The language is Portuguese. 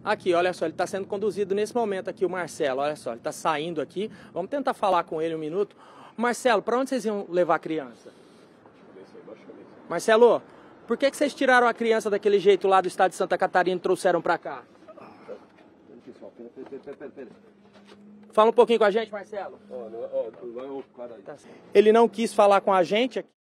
Aqui, olha só, ele está sendo conduzido nesse momento aqui, o Marcelo, olha só, ele está saindo aqui. Vamos tentar falar com ele um minuto. Marcelo, para onde vocês iam levar a criança? Marcelo, por que vocês tiraram a criança daquele jeito lá do estado de Santa Catarina e trouxeram para cá? Fala um pouquinho com a gente, Marcelo. Ele não quis falar com a gente aqui.